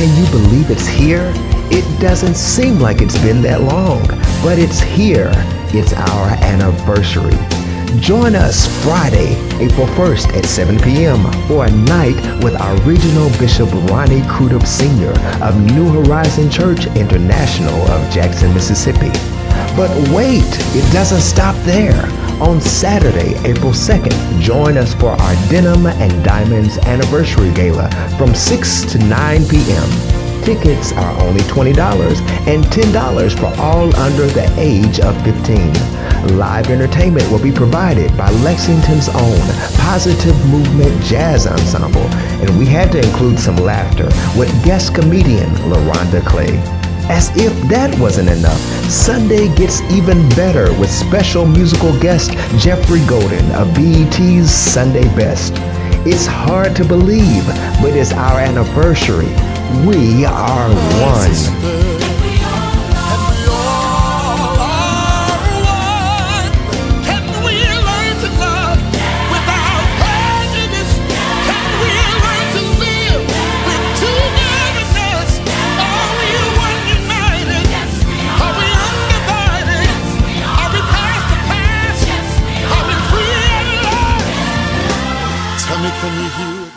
Can you believe it's here? It doesn't seem like it's been that long, but it's here. It's our anniversary. Join us Friday, April 1st at 7 p.m. for a night with our regional Bishop Ronnie Crudup Sr. of New Horizon Church International of Jackson, Mississippi. But wait, it doesn't stop there. On Saturday, April 2nd, join us for our Denim and Diamonds Anniversary Gala from 6 to 9 p.m. Tickets are only $20 and $10 for all under the age of 15. Live entertainment will be provided by Lexington's own Positive Movement Jazz Ensemble, and we had to include some laughter with guest comedian LaRonda Clay. As if that wasn't enough, Sunday gets even better with special musical guest Jeffrey Golden of BET's Sunday Best. It's hard to believe, but it's our anniversary. We are one. Can you hear